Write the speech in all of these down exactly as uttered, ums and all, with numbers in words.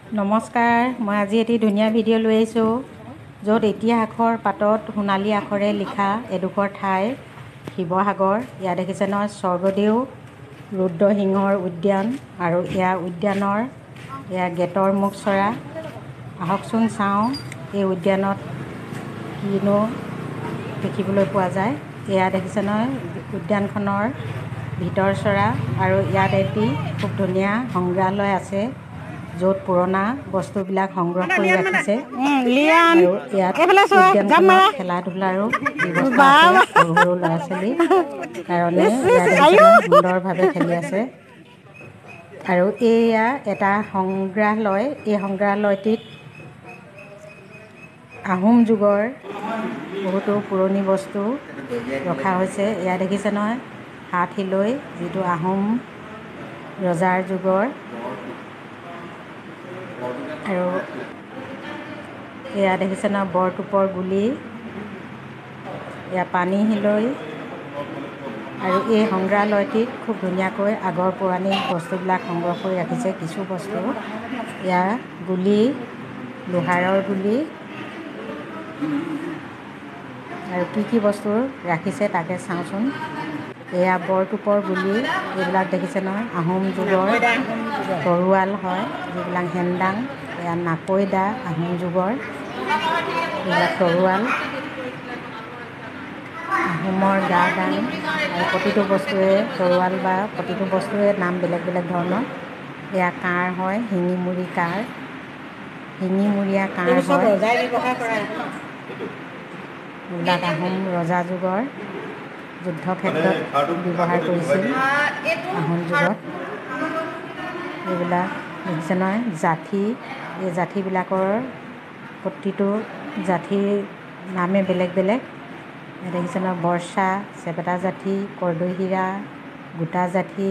নমস্কাৰ, মই আজি এটি ধুনীয়া ভিডিঅ' লৈ আহিছোঁ য'ত ইতিহাসৰ পাতত সোণালী আখৰে লিখা এডোখৰ ঠাই শিৱসাগৰ। ইয়াত দেখিছে নহয় স্বৰ্গদেউ ৰুদ্ৰসিংহৰ উদ্যান আৰু এয়া উদ্যানৰ এয়া গেটৰ মুখ চৰা। আহকচোন চাওঁ এই উদ্যানত কিনো দেখিবলৈ পোৱা যায়। এয়া দেখিছে নহয় উদ্যানখনৰ ভিতৰ চৰা আৰু ইয়াত এটি খুব ধুনীয়া সংগ্ৰহালয় আছে য'ত পুৰণা বস্তুবিলাক সংগ্ৰহ কৰি ৰাখিছে আৰু ইয়াত উদ্যানখনত খেলা ধূলাৰো ব্যৱস্থা আছে সৰু সৰু ল'ৰা ছোৱালীৰ কাৰণে। ইয়াত দেখিছে নহয় সুন্দৰভাৱে খেলি আছে আৰু এয়া এটা সংগ্ৰহালয়। এই সংগ্ৰহালয়টিত আহোম যুগৰ বহুতো পুৰণি বস্তু ৰখা হৈছে। এয়া দেখিছে নহয় হাত শিলৈ, যিটো আহোম ৰজাৰ যুগৰ, আৰু এয়া দেখিছে নহয় বৰটোপৰ গুলি, এয়া পানী শিলৈ। আৰু এই সংগ্ৰহালয়টিত খুব ধুনীয়াকৈ আগৰ পৌৰাণিক বস্তুবিলাক সংগ্ৰহ কৰি ৰাখিছে। কিছু বস্তু এয়া গুলি, লোহাৰৰ গুলি আৰু কি কি বস্তু ৰাখিছে তাকে চাওঁচোন। এয়া বৰটোপৰ গুলি, এইবিলাক দেখিছে নহয় আহোম যুগৰ তৰোৱাল হয়, যিবিলাক হেন্দাং। এয়া নাকৈ দা, আহোম যুগৰ এইবিলাক তৰোৱাল, আহোমৰ গা দাং। আৰু প্ৰতিটো বস্তুৰে তৰোৱাল বা প্ৰতিটো বস্তুৰে নাম বেলেগ বেলেগ ধৰণৰ। এয়া কাঁড় হয়, শিঙিমুৰি কাঁড়, শিঙিমুৰীয়া কাঁড় হয়। এইবিলাক আহোম ৰজা যুগৰ যুদ্ধ ক্ষেত্ৰত ব্যৱহাৰ কৰিছিল আহোম যুগত। এইবিলাক দেখিছে নহয় যাঠি, এই যাঠিবিলাকৰ প্ৰতিটো যাঠিৰ নামে বেলেগ বেলেগ। দেখিছে নহয় বৰ্ষা, চেপেটা যাঠি, কৰ্দৈশিৰা, গোটা যাঠি।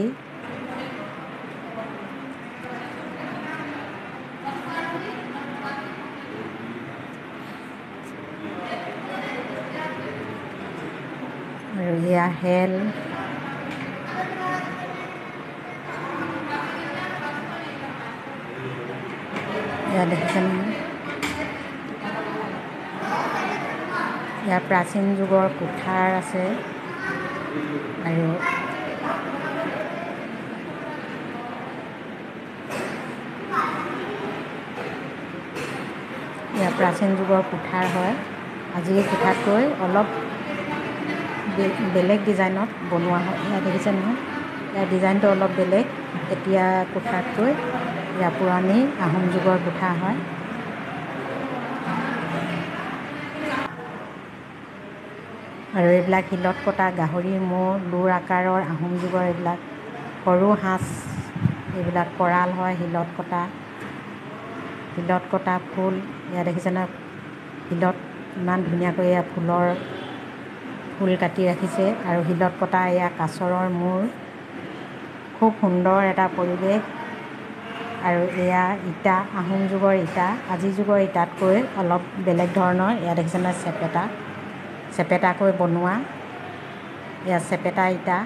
আৰু এয়া হেল, এয়া দেখিছে নহয় ইয়াৰ প্ৰাচীন যুগৰ কুঠাৰ আছে আৰু এয়া প্ৰাচীন যুগৰ কুঠাৰ হয়। আজিৰ কুঠাৰতকৈ অলপ বেলেগ ডিজাইনত বনোৱা হয়। এয়া দেখিছে নহয় ইয়াৰ ডিজাইনটো অলপ বেলেগ এতিয়া কুঠাৰতকৈ। এয়া পুৰণি আহোম যুগৰ কুঠাৰ হয়। আৰু এইবিলাক শিলত কটা গাহৰি মূৰ, লোৰ আকাৰৰ আহোম যুগৰ এইবিলাক সৰু সাঁচ, এইবিলাক কৰাল হয় শিলত কটা। শিলত কটা ফুল, এয়া দেখিছে নহয় শিলত ইমান ধুনীয়াকৈ এয়া ফুলৰ ফুল কাটি ৰাখিছে আৰু শিলত কটা এয়া কাছৰৰ মূৰ, খুব সুন্দৰ এটা পৰিৱেশ। আৰু এয়া ইটা, আহোম যুগৰ ইটা, আজিৰ যুগৰ ইটাতকৈ অলপ বেলেগ ধৰণৰ। এয়া দেখিছে নহয় চেপেটা, চেপেটাকৈ বনোৱা, এয়া চেপেটা ইটা।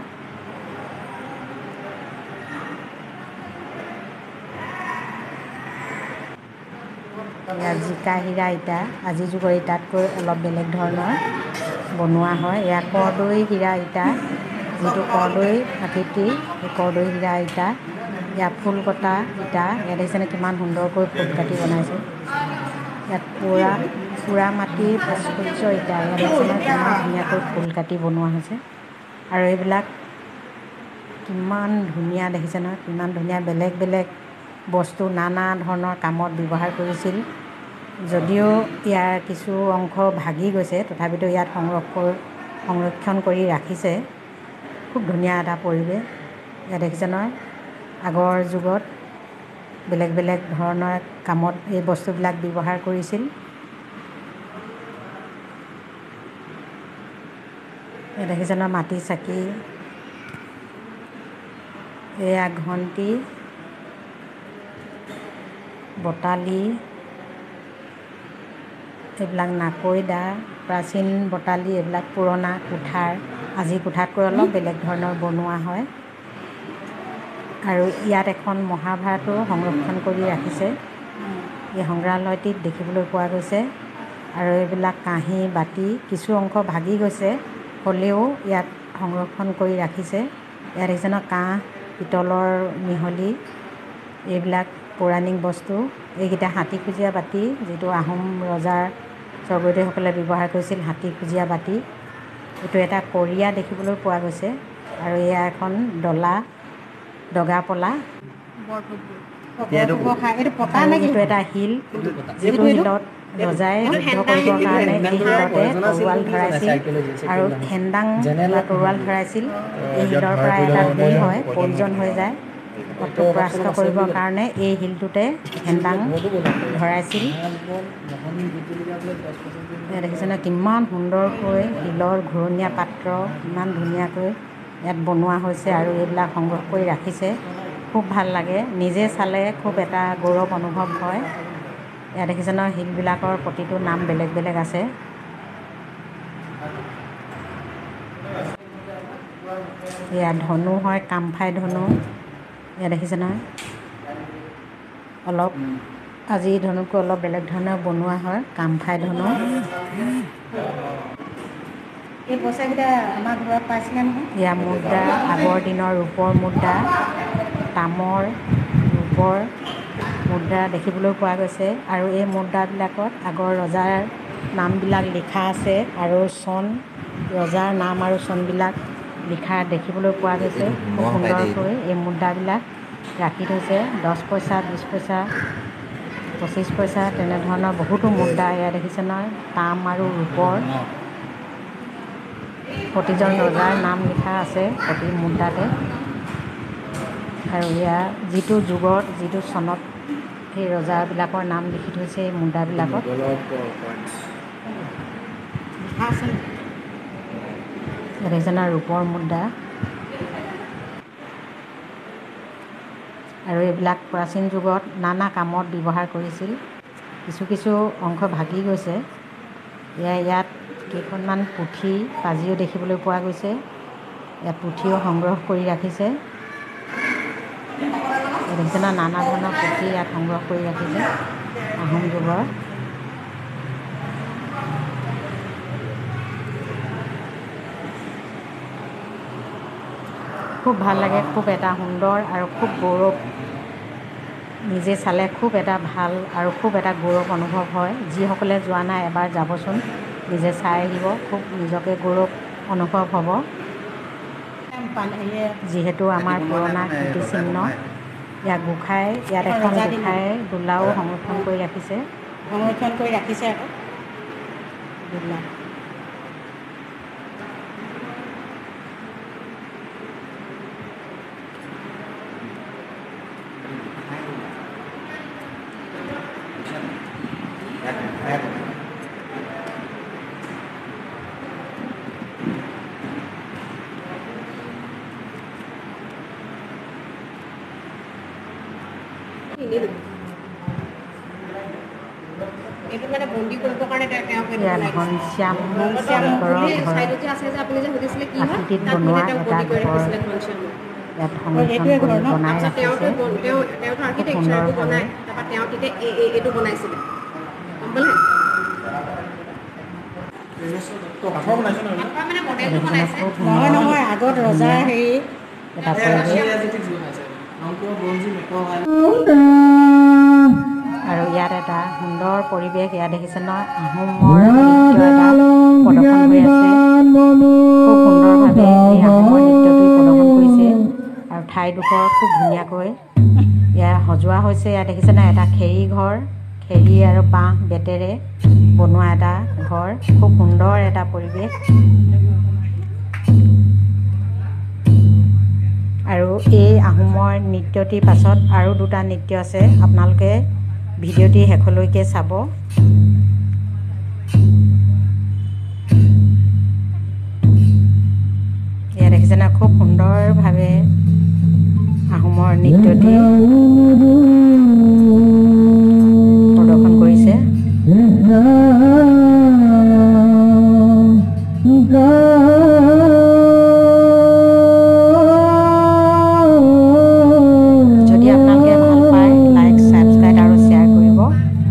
এয়া জিকা হীৰা ইটা, আজিৰ যুগৰ ইটাতকৈ অলপ বেলেগ ধৰণৰ বনোৱা হয়। এয়া কৰ্দৈ হীৰা ইটা, যিটো কৰ্দৈ আকৃতি, সেই কৰ্দৈ হীৰা ইটা। ইয়াত ফুল কটা ইটা, ইয়াত দেখিছেনে কিমান সুন্দৰকৈ ফুল কাটি বনাইছে। ইয়াত পোৰা পোৰা মাটিৰ ভাস্কৰ্য ইটা, ইয়াত দেখিছেনে কিমান ধুনীয়াকৈ ফুল কাটি বনোৱা হৈছে। আৰু এইবিলাক কিমান ধুনীয়া দেখিছে নহয়, কিমান ধুনীয়া বেলেগ বেলেগ বস্তু নানা ধৰণৰ কামত ব্যৱহাৰ কৰিছিল। যদিও ইয়াৰ কিছু অংশ ভাগি গৈছে, তথাপিতো ইয়াত সংৰক্ষণ সংৰক্ষণ কৰি ৰাখিছে। খুব ধুনীয়া এটা পৰিৱেশ। ইয়াত দেখিছে নহয় আগৰ যুগত বেলেগ বেলেগ ধৰণৰ কামত এই বস্তুবিলাক ব্যৱহাৰ কৰিছিল। ইয়াত দেখিছে নহয় মাটি চাকি, এয়া ঘণ্টি, বটালি, এইবিলাক নাকৈ দা, প্ৰাচীন বটালি, এইবিলাক পুৰণা কুঠাৰ, আজিৰ কুঠাৰতকৈ অলপ বেলেগ ধৰণৰ বনোৱা হয়। আৰু ইয়াত এখন মহাভাৰতো সংৰক্ষণ কৰি ৰাখিছে। এই সংগ্ৰহালয়টিত দেখিবলৈ পোৱা গৈছে। আৰু এইবিলাক কাঁহী বাতি কিছু অংশ ভাগি গৈছে হ'লেও ইয়াত সংৰক্ষণ কৰি ৰাখিছে। ইয়াত দেখিছে ন কাঁহ পিতলৰ মিহলি এইবিলাক পৌৰাণিক বস্তু। এইকেইটা হাতী খুজীয়া বাতি, যিটো আহোম ৰজাৰ স্বৰ্গদেউসকলে ব্যৱহাৰ কৰিছিল হাতী খুজীয়া বাতি। এইটো এটা কৰিয়া দেখিবলৈ পোৱা গৈছে। আৰু এয়া এখন ডলা দগা পলা। এইটো এটা শিল, যিটো শিলত ৰজাই যুদ্ধ কৰিবৰ কাৰণে এই শিলতে তৰোৱাল ধৰাইছিল আৰু হেন্দাং বা তৰোৱাল ধৰাইছিল। এই শিলৰ পৰা এটা গুণ হয়, প্ৰয়োজন হৈ যায় শত্ৰুক পৰাস্ত কৰিবৰ কাৰণে এই শিলটোতে হেন্দাং ধৰাইছিল। দেখিছেনে কিমান সুন্দৰকৈ শিলৰ ঘূৰণীয়া পাত্ৰ ইমান ধুনীয়াকৈ ইয়াত বনোৱা হৈছে আৰু এইবিলাক সংগ্ৰহ কৰি ৰাখিছে। খুব ভাল লাগে, নিজে চালে খুব এটা গৌৰৱ অনুভৱ হয়। ইয়াত দেখিছে ন শিলবিলাকৰ প্ৰতিটো নাম বেলেগ বেলেগ আছে। এয়া ধনু হয়, কামফাই ধনু। এয়া দেখিছে নহয় অলপ আজি ধনুটো অলপ বেলেগ ধৰণে বনোৱা হয়, কামফাই ধনু। এই পইচাকেইটা আমাৰ ঘৰত পাইছিলে নহয়। এয়া মুদ্ৰা, আগৰ দিনৰ ৰূপৰ মুদ্ৰা, তামৰ ৰূপৰ মুদ্ৰা দেখিবলৈ পোৱা গৈছে। আৰু এই মুদ্ৰাবিলাকত আগৰ ৰজাৰ নামবিলাক লিখা আছে আৰু চন ৰজাৰ নাম আৰু চনবিলাক লিখা দেখিবলৈ পোৱা গৈছে। খুব সুন্দৰকৈ এই মুদ্ৰাবিলাক ৰাখি থৈছে। দহ পইচা, বিছ পইচা, পঁচিছ পইচা তেনেধৰণৰ বহুতো মুদ্ৰা ইয়াত দেখিছে নহয়। তাম আৰু ৰূপৰ প্ৰতিজন ৰজাৰ নাম লিখা আছে প্ৰতি মুদ্ৰাতে। আৰু ইয়াৰ যিটো যুগত যিটো চনত সেই ৰজাবিলাকৰ নাম লিখি থৈছে এই মুদ্ৰাবিলাকত। দেখিছে নহয় ৰূপৰ মুদ্ৰা। আৰু এইবিলাক প্ৰাচীন যুগত নানা কামত ব্যৱহাৰ কৰিছিল। কিছু কিছু অংশ ভাগি গৈছে। এয়া ইয়াত কেইখনমান পুথি পাজিও দেখিবলৈ পোৱা গৈছে। ইয়াত পুথিও সংগ্ৰহ কৰি ৰাখিছে। দেখিছে নহয় নানা ধৰণৰ পুথি ইয়াত সংগ্ৰহ কৰি ৰাখিছে আহোম যুগৰ। খুব ভাল লাগে, খুব এটা সুন্দৰ আৰু খুব গৌৰৱ, নিজে চালে খুব এটা ভাল আৰু খুব এটা গৌৰৱ অনুভৱ হয়। যিসকলে যোৱা নাই এবাৰ যাবচোন, নিজে চাই আহিব, খুব নিজকে গৌৰৱ অনুভৱ হ'ব। যিহেতু আমাৰ পুৰণা কীৰ্তিচিহ্ন। ইয়াত গোঁসাই ইয়াত এখন গোঁসাই দোলাও সংৰক্ষণ কৰি ৰাখিছে সংৰক্ষণ কৰি ৰাখিছে আকৌ দোলা। এইটো মানে বন্দী কৰিবৰ কাৰণে তেওঁ ঘনশ্যাম আপুনি যে সুধিছিলে কি হয় আকৃতিত তাত বনোৱা মানে তেওঁ এটা বন্দী কৰি ঘৰ ৰাখিছিলে ঘনশ্যামক। ইয়াত সংৰক্ষণ কৰি বনাই ৰাখিছে। তেওঁ তেওঁতো খুব আৰ্কিটেক্সাৰটো সুন্দৰভাৱে বনাই তাৰপৰা তেওঁ তেতিয়া এইটো বনাইছিলে গম পালে। নহয় নহয় আগত ৰজাৰ হেৰি এটা আৰু ইয়াত এটা সুন্দৰ পৰিৱেশ। ইয়াত দেখিছে ন আহোমৰ নৃত্য এটা প্ৰদৰ্শন হৈ আছে। খুব সুন্দৰভাৱে এই আহোমৰ নৃত্যটো প্ৰদৰ্শন কৰিছে আৰু ঠাইডোখৰ খুব ধুনীয়াকৈ ইয়াত সজোৱা হৈছে। ইয়াত দেখিছে ন এটা খেৰী ঘৰ, খেৰী আৰু বাঁহ বেতেৰে বনোৱা এটা ঘৰ। খুব সুন্দৰ এটা পৰিৱেশ। আৰু এই আহোমৰ নৃত্যটিৰ পাছত আৰু দুটা নৃত্য আছে, আপোনালোকে ভিডিঅ'টি শেষলৈকে চাব। ইয়াত দেখিছে না খুব সুন্দৰভাৱে আহোমৰ নৃত্যটি প্ৰদৰ্শন কৰিছে। যদি আপোনালোকে ভাল পায় লাইক, ছাবস্ক্ৰাইব আৰু শ্বেয়াৰ কৰিব।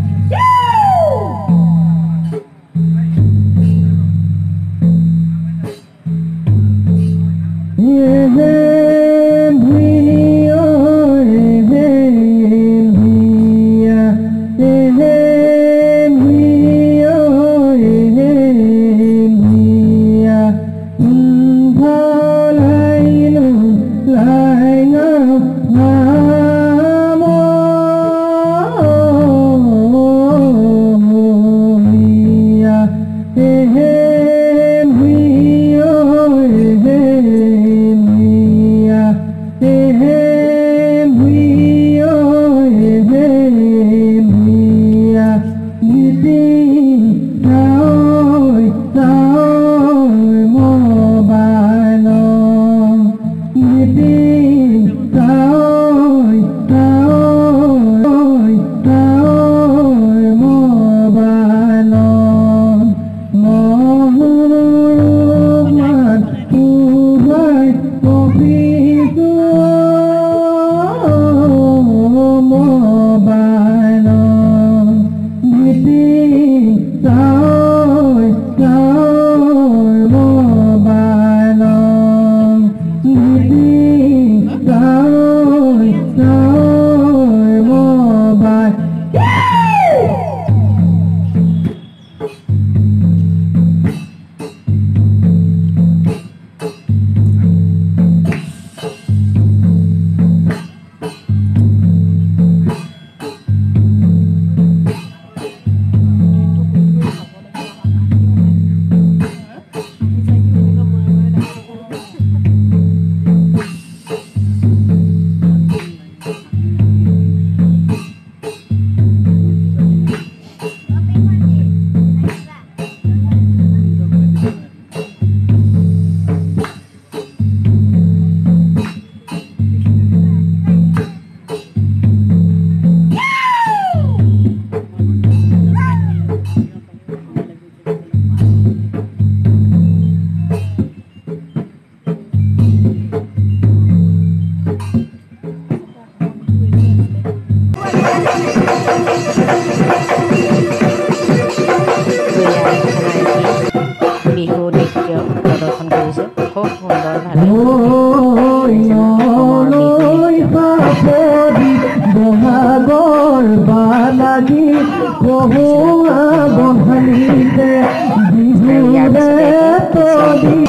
লাগি কহুৱা বহালিতে বিহুৰে তলি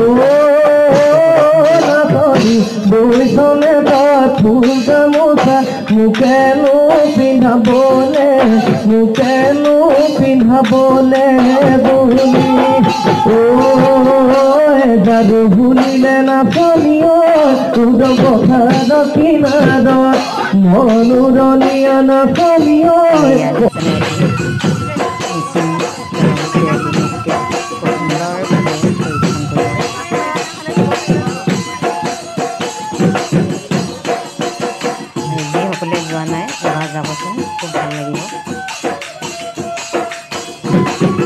বৈষমে ফুল গামোচা মোকেনো পিন্ধাবলে মোকেনো পিন্ধাবলে বুলি অ যাদু ভুলিলে নাচনিও তোৰ পথাৰ কিনাৰত মনোৰলীয়া নাচনিও যিসকলে যোৱা নাই এবাৰ যাবচোন খুব ভাল লাগিব।